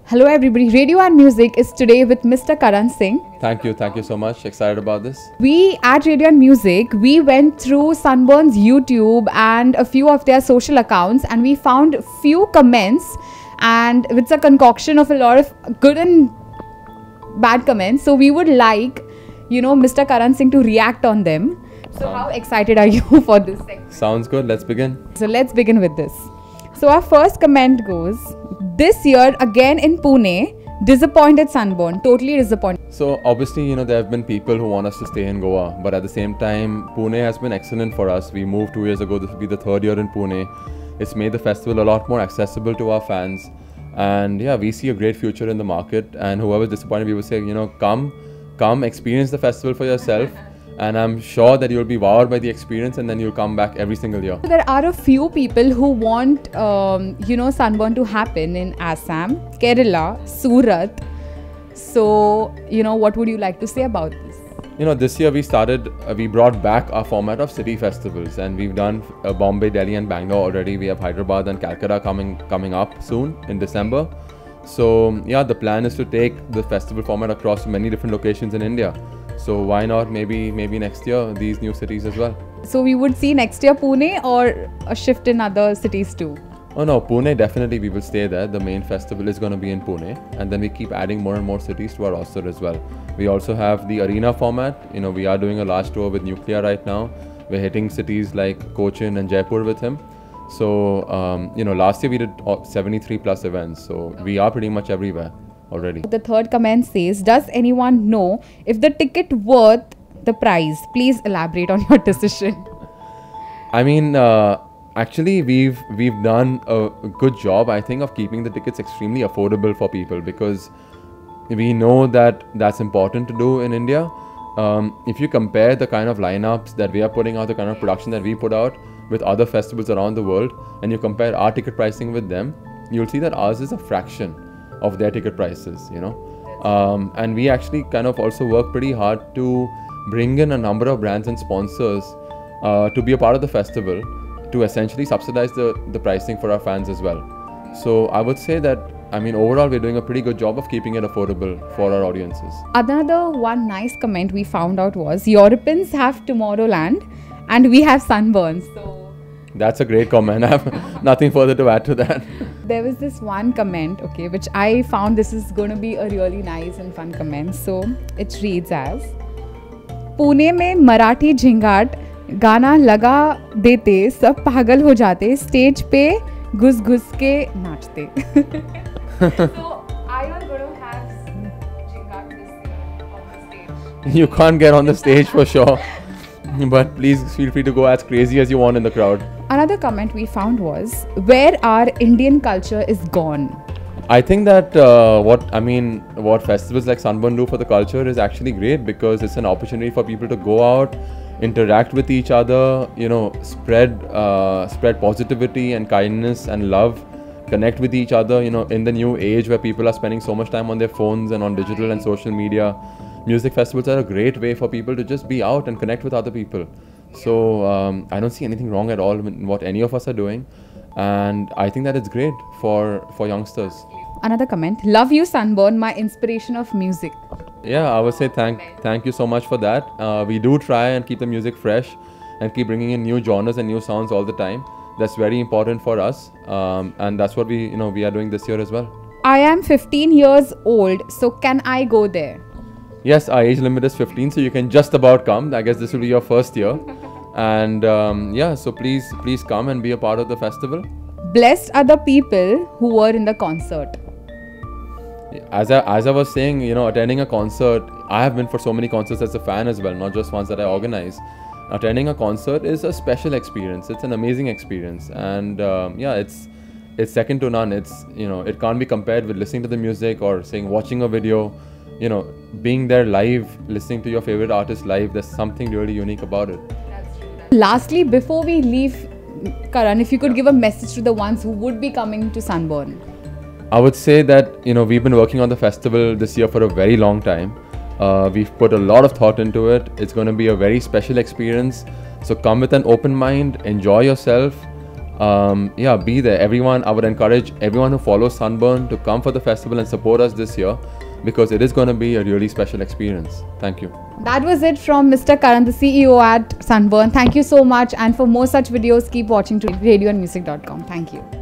Hello everybody, Radio and Music is today with Mr. Karan Singh. Thank you so much. Excited about this. We at Radio and Music, we went through Sunburn's YouTube and a few of their social accounts and we found few comments, and it's a concoction of a lot of good and bad comments. So we would like, Mr. Karan Singh to react on them. So how excited are you for this segment? Sounds good. Let's begin. So let's begin with this. So our first comment goes, this year again in Pune, disappointed Sunburn, totally disappointed. So obviously, there have been people who want us to stay in Goa, but at the same time, Pune has been excellent for us. We moved 2 years ago. This will be the third year in Pune. It's made the festival a lot more accessible to our fans. And yeah, we see a great future in the market. And whoever's disappointed, we would say, come experience the festival for yourself. And I'm sure that you'll be wowed by the experience and then you'll come back every single year. There are a few people who want, Sunburn to happen in Assam, Kerala, Surat. So, what would you like to say about this? This year we brought back our format of city festivals, and we've done Bombay, Delhi and Bangalore already. We have Hyderabad and Calcutta coming up soon in December. So yeah, the plan is to take the festival format across many different locations in India. So why not maybe next year these new cities as well. So we would see next year Pune or a shift in other cities too? Oh no, Pune definitely we will stay there. The main festival is going to be in Pune, and then we keep adding more and more cities to our roster as well. We also have the arena format. We are doing a large tour with Nuclear right now. We're hitting cities like Cochin and Jaipur with him. So last year we did 73 plus events. So we are pretty much everywhere already. The third comment says, does anyone know if the ticket worth the price? Please elaborate on your decision. I mean, actually we've done a good job, I think, of keeping the tickets extremely affordable for people, because we know that that's important to do in India. If you compare the kind of lineups that we are putting out, the kind of production that we put out with other festivals around the world, and you compare our ticket pricing with them, you'll see that ours is a fraction of their ticket prices, and we actually kind of also work pretty hard to bring in a number of brands and sponsors to be a part of the festival, to essentially subsidize the pricing for our fans as well. So I would say that, overall we're doing a pretty good job of keeping it affordable for our audiences. Another one nice comment we found out was, Europeans have Tomorrowland and we have Sunburn. So that's a great comment. I have nothing further to add to that. There was this one comment, which I found this is going to be a really nice and fun comment. So it reads as, Pune mein Marathi Zingaat गाना लगा देते सब पागल हो जाते stage पे घुस घुस के नाचते. So are you going to have Zingaat this year on the stage? You can't get on the stage for sure. But please feel free to go as crazy as you want in the crowd. Another comment we found was, where our Indian culture is gone. I think that what festivals like Sunburn do for the culture is actually great, because it's an opportunity for people to go out, interact with each other, spread positivity and kindness and love, connect with each other, in the new age where people are spending so much time on their phones and on digital and social media. Music festivals are a great way for people to just be out and connect with other people. So I don't see anything wrong at all in what any of us are doing, and I think that it's great for youngsters. Another comment, love you Sunburn, my inspiration of music. Yeah, I would say thank you so much for that. We do try and keep the music fresh and keep bringing in new genres and new sounds all the time. That's very important for us, and that's what we are doing this year as well. I am 15 years old, so can I go there? Yes, our age limit is 15, so you can just about come. I guess this will be your first year. And yeah, so please come and be a part of the festival. Blessed are the people who were in the concert. As I was saying, attending a concert, I have been for so many concerts as a fan as well, not just ones that I organize. Attending a concert is a special experience. It's an amazing experience, and yeah, it's second to none. It's it can't be compared with listening to the music or watching a video. Being there live, listening to your favorite artist live, there's something really unique about it. That's true. Lastly, before we leave, Karan, if you could give a message to the ones who would be coming to Sunburn. I would say that, we've been working on the festival this year for a very long time. We've put a lot of thought into it. It's going to be a very special experience. So come with an open mind, enjoy yourself. Yeah, be there. Everyone, I would encourage everyone who follows Sunburn to come for the festival and support us this year, because it is going to be a really special experience. Thank you. That was it from Mr. Karan, the CEO at Sunburn. Thank you so much. And for more such videos, keep watching to radioandmusic.com. Thank you.